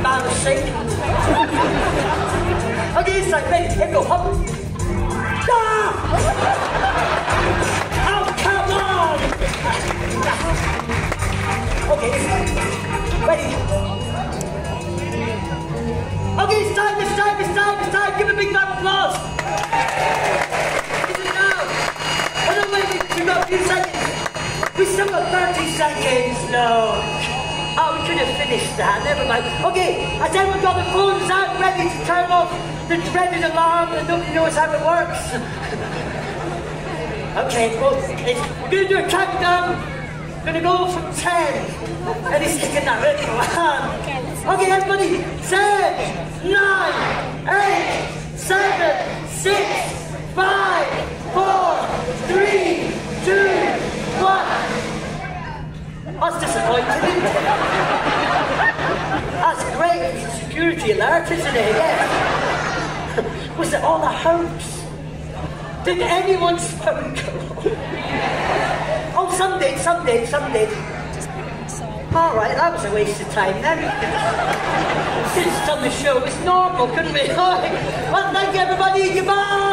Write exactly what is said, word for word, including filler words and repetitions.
man to sing. Okay, it's like, ready, here go, hop. Ah! Oh, come on! Okay, ready. Okay, it's time, it's time, it's time, it's time. Give a big round of applause. Is it now? Oh no, wait, wait, we've got a few seconds. We still got thirty seconds. No. Oh, we could have finished that. Never mind. Okay, has everyone got the phones out ready to turn off the dreaded alarm and nobody knows how it works? Okay, well, it's, we're going to do a countdown. We're going to go from ten. And he's sticking that ready. Okay, everybody, ten, nine, eight, seven, six, five, four, three, two, one. That's disappointing, isn't it? That's great. It's a security alert, isn't it? Yes. Was it all a hoax? Did anyone's phone go off? Oh, some did, some did, some did. All right, that was a waste of time then. Could have done the show as normal, couldn't we? All right. Well, thank you, everybody. Goodbye.